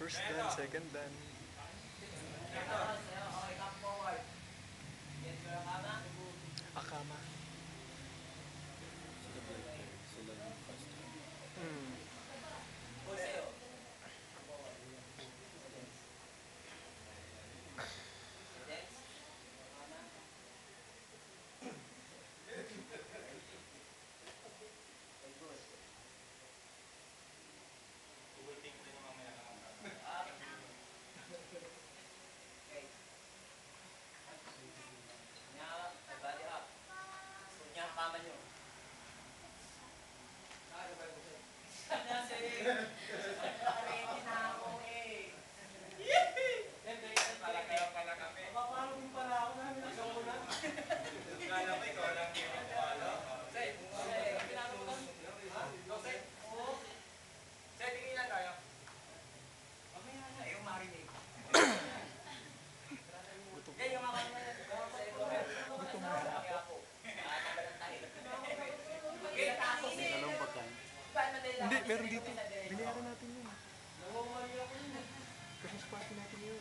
First dan, second dan. Akama. Hmm. Hindi, meron dito. Binayaran natin yun. Christmas party natin yun.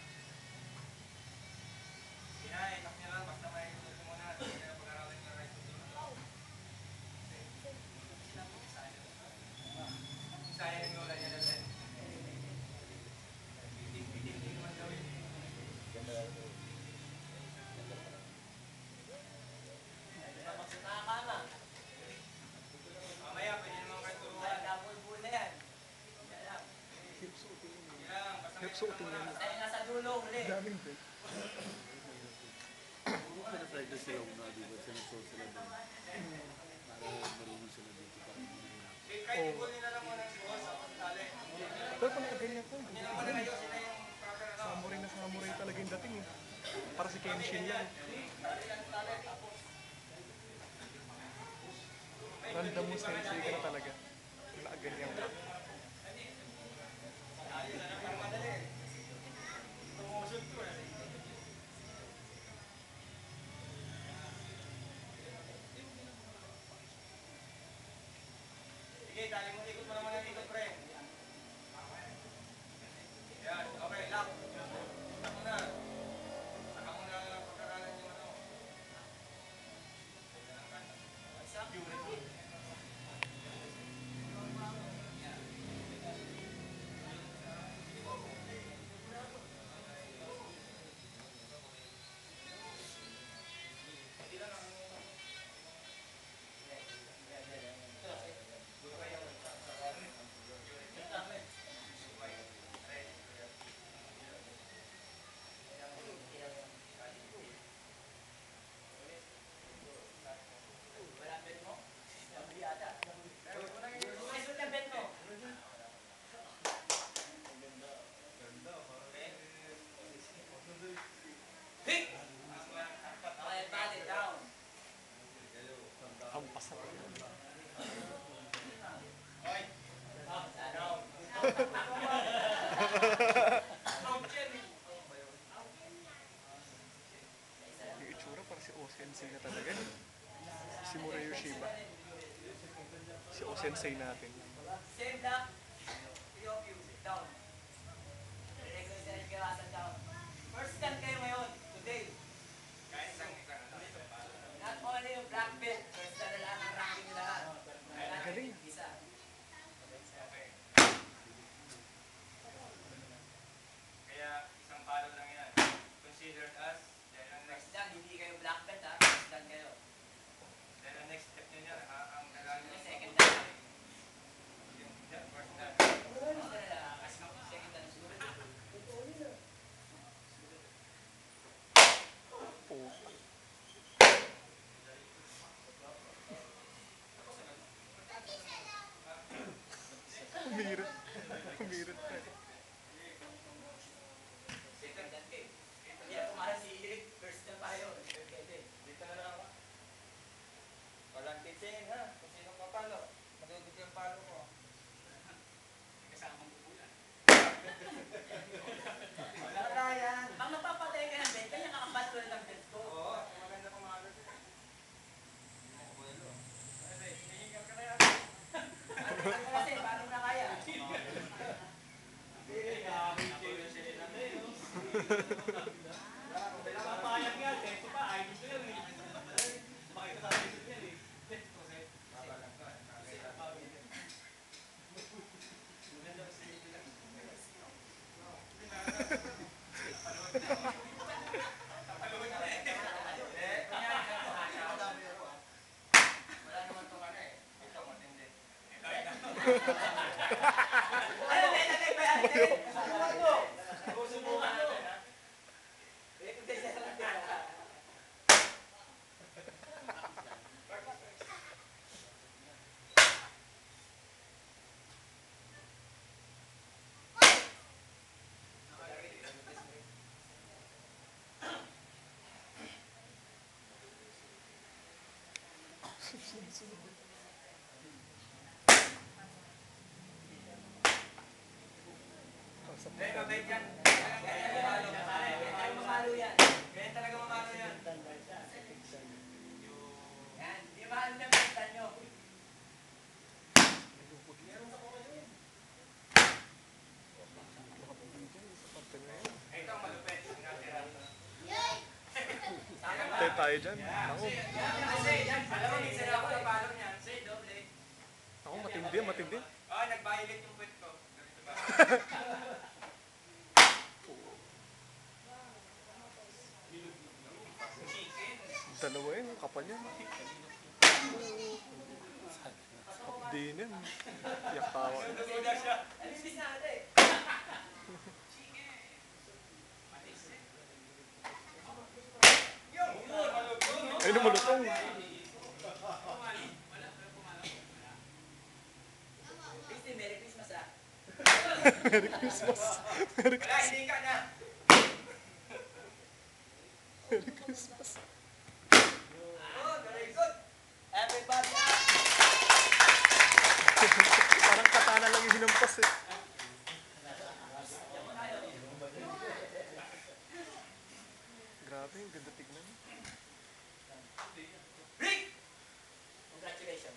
Suotin yan. Daming break. Pinapraktis sila kung di ba sinasol sila doon. Para marunong sila dito. Oo. Pero kung nakaganyan ko, samurai talaga yung dating eh. Para si Kenshin yan. Random mo sensei ka na talaga. Kung nakaganyan ka. Yung itsura para si O-sensei na talaga. Si Murray Yoshiba. Si O-sensei natin. First stand kayo ngayon, today. Not only yung black belt, first stand na lahat ang ranking nila lahat. Galing. Isa. Kaya isang palo lang yan. Considered as, then ang First next, stand, hindi kayo black belt ha. First stand kayo. then ang next step niya ang nalalo. Second stand. Yung first step. First stand na lang. Second stand. Ano, may nagay ba yan? Subukan mo. Subukan mo. Eh, mabait yan. Kaya Mamalo yan. talaga mamalo yan. Yan, di ba ang namitan nyo? Ito ang malupit. Natira. Tayo tayo dyan. Ako, Kasi, alam mo, minsan ako napalo niyan. Say, doble. ako matindi, matindi. Oh, nag-violate yung puwet ko. Ganito ba? Chicken. Dalawa yun, ang kapal yan. Din yan. Iyak tawa. Duda siya. Alimbis na ate. Ayun ang malutong. Christy, Merry Christmas ah. Merry Christmas. Merry Wala, hindi ka na. Christmas. Oh, very good. Everybody. Parang katana lang yung hinampas eh. Grabe, ang ganda tignan. Break! Congratulations.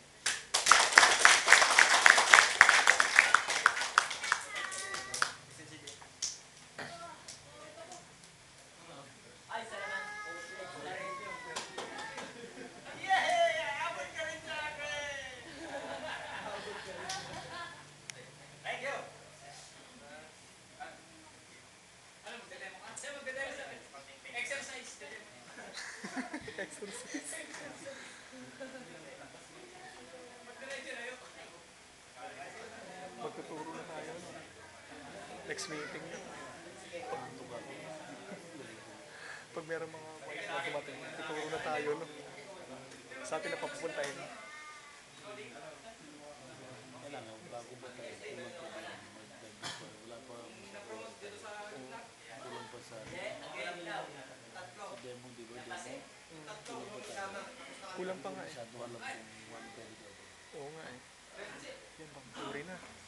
Ay, salamat. Yeah! Abot ka rin sa akin! Thank you! Ano, magdademo ka? Sa'yo, magdademo sa akin. Exercise, dademo. Exercise. Magdademo tayo. Magtuturo na tayo. No? Next meeting na. Pag meron mga dumating, tuturo na tayo. No? Sa atin na papupuntahin. Kailangan, bago ba tayo, kulang pa ba yan? Wala pa, kulang pa sa demo, di ba? Demo, Kulang pa nga eh. masyado alam kung one pwede ka ba. Oo nga eh. Yan bang, uri na.